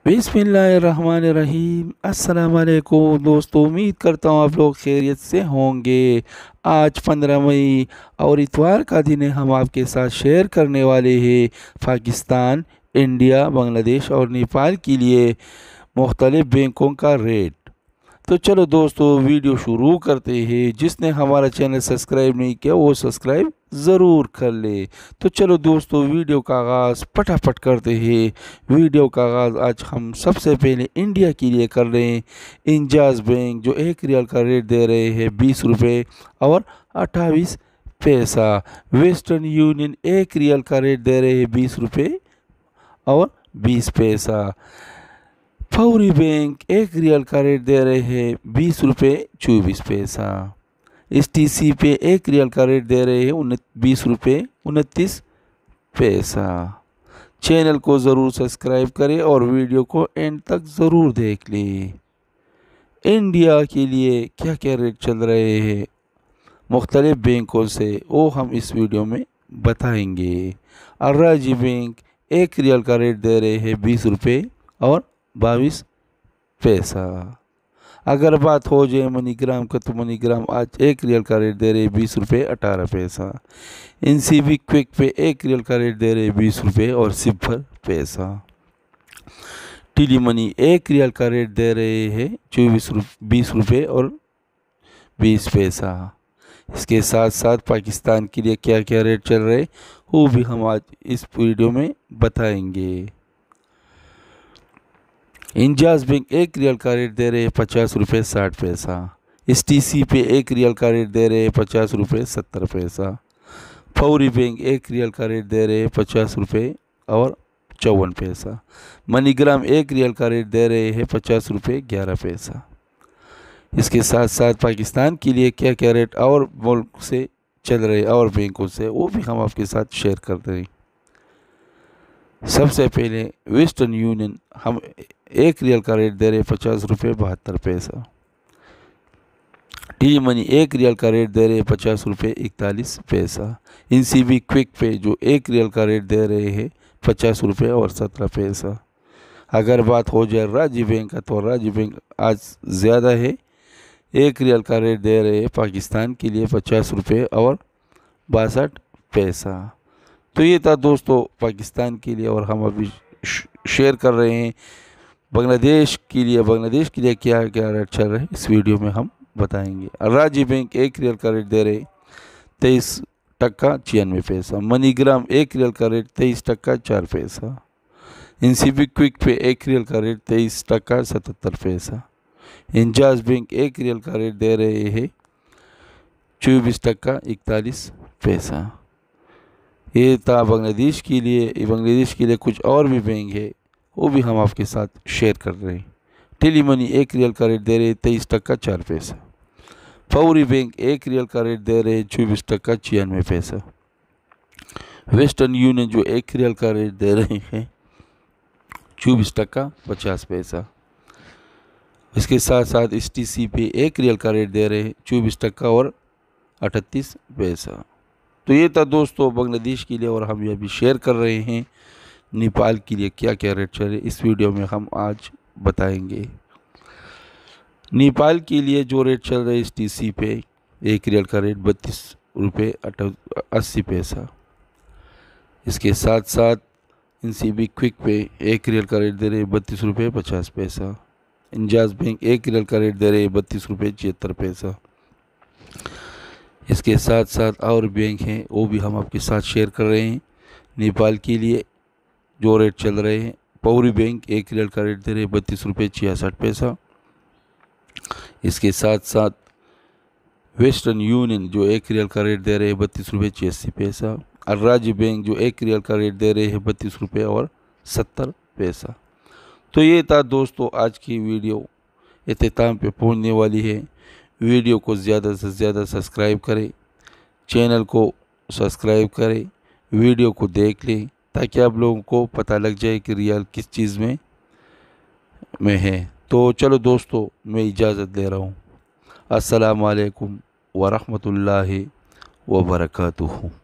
बिस्मिल्लाहिर्रहमानिर्रहीम। अस्सलाम वालेकुम दोस्तों, उम्मीद करता हूँ आप लोग खैरियत से होंगे। आज 15 मई और इतवार का दिन है। हम आपके साथ शेयर करने वाले हैं पाकिस्तान, इंडिया, बांग्लादेश और नेपाल के लिए मुख्तलिफ बैंकों का रेट। तो चलो दोस्तों वीडियो शुरू करते हैं। जिसने हमारा चैनल सब्सक्राइब नहीं किया वो सब्सक्राइब ज़रूर कर ले। तो चलो दोस्तों वीडियो का आगाज़ फटाफट करते हैं। वीडियो का आगाज़ आज हम सबसे पहले इंडिया के लिए कर रहे हैं। इंजाज़ बैंक जो 1 रियाल का रेट दे रहे हैं 20 रुपये और 28 पैसा। वेस्टर्न यूनियन 1 रियाल का रेट दे रहे हैं 20 रुपये और 20 पैसा। फौरी बैंक 1 रियाल का रेट दे रहे हैं 20 रुपये 24 पैसा। STC पे 1 रियाल का रेट दे रहे हैं 20 रुपये 29 पैसा। चैनल को ज़रूर सब्सक्राइब करें और वीडियो को एंड तक ज़रूर देख लें। इंडिया के लिए क्या क्या रेट चल रहे हैं मुख्तलिफ बैंकों से वो हम इस वीडियो में बताएंगे। अर्राजी बैंक 1 रियाल का रेट दे रहे हैं 20 रुपये और 22 पैसा। अगर बात हो जाए मनीग्राम का तो मनीग्राम आज 1 रियाल का रेट दे रहे 20 रुपये 18 पैसा। NCB क्विक पे 1 रियाल का रेट दे रहे 20 रुपये और 0 पैसा। टिली मनी 1 रियाल का रेट दे रहे हैं 20 रुपये और 20 पैसा। इसके साथ साथ पाकिस्तान के लिए क्या क्या रेट चल रहे वो भी हम आज इस वीडियो में बताएंगे। इंजाज़ बैंक 1 रियाल का रेट दे रहे हैं 50 रुपये 60 पैसा। STC पे 1 रियाल का रेट दे रहे हैं 50 रुपये 70 पैसा। फौरी बैंक 1 रियाल का रेट दे रहे हैं 50 रुपये और 54 पैसा। मनीग्राम 1 रियाल का रेट दे रहे हैं 50 रुपये 11 पैसा। इसके साथ साथ पाकिस्तान के लिए क्या क्या रेट और मुल्क से चल रहे और बैंकों से वो भी हम आपके साथ शेयर करते हैं। सबसे पहले वेस्टर्न यूनियन हम 1 रियाल का रेट दे रहे 50 रुपये 72 पैसा। टी मनी 1 रियाल का रेट दे रहे 50 रुपये 41 पैसा। NCB क्विक पे जो 1 रियाल का रेट दे रहे हैं 50 रुपये और 17 पैसा। अगर बात हो जाए राज्य बैंक का तो राज्य बैंक आज ज़्यादा है। 1 रियाल का रेट दे रहे हैं पाकिस्तान के लिए 50 रुपये और 62 पैसा। तो ये था दोस्तों पाकिस्तान के लिए और हम अभी शेयर कर रहे हैं बांग्लादेश के लिए क्या क्या रेट चल रहे हैं इस वीडियो में हम बताएंगे। राज्य बैंक 1 रियाल का रेट दे रहे 23 टक्का 96 पैसा। मनीग्राम 1 रियाल का रेट 23 टक्का 4 पैसा। NCB क्विक पे 1 रियाल का रेट 23 टक्का 77 पैसा। इंजाज़ बैंक 1 रियाल का रेट दे रहे हैं 24 टक्का 41 पैसा। ये था बांग्लादेश के लिए। बांग्लादेश के लिए कुछ और भी बैंक है वो भी हम आपके साथ शेयर कर रहे हैं। टेली मनी 1 रियाल का रेट दे रहे 23 टक्का 4 पैसा। फौरी बैंक 1 रियाल का रेट दे रहे 24 टक्का 96 पैसा। वेस्टर्न यूनियन जो 1 रियाल का रेट दे रहे हैं 24 टक्का 50 पैसा। इसके साथ साथ STC पे 1 रियाल का रेट दे रहे 24 टक्का और 38 पैसा। तो ये था दोस्तों बांग्लादेश के लिए और हम ये भी शेयर कर रहे हैं नेपाल के लिए क्या क्या रेट चले इस वीडियो में हम आज बताएंगे। नेपाल के लिए जो रेट चल रहा है STC पे 1 रियाल का रेट 32 रुपये 80 पैसा। इसके साथ साथ NCB क्विक पे 1 रियाल का रेट दे रहे 32 रुपये 50 पैसा। इंजाज़ बैंक 1 रियाल का रेट दे रहे 32 रुपये 76 पैसा। इसके साथ साथ और बैंक हैं वो भी हम आपके साथ शेयर कर रहे हैं। नेपाल के लिए जो रेट चल रहे हैं फौरी बैंक 1 रियाल का रेट दे रहे 32 रुपये 66 पैसा। इसके साथ साथ वेस्टर्न यूनियन जो 1 रियाल का रेट दे रहे 32 रुपये 86 पैसा। अर्राजी बैंक जो 1 रियाल का रेट दे रहे हैं 32 रुपये और 70 पैसा। तो ये था दोस्तों आज की वीडियो इख्तिताम पे पहुंचने वाली है। वीडियो को ज़्यादा से ज़्यादा सब्सक्राइब करें, चैनल को सब्सक्राइब करें, वीडियो को देख लें ताकि आप लोगों को पता लग जाए कि रियाल किस चीज़ में है। तो चलो दोस्तों मैं इजाज़त ले रहा हूँ। अस्सलाम वालेकुम व रहमतुल्लाहि व बरकातुहू।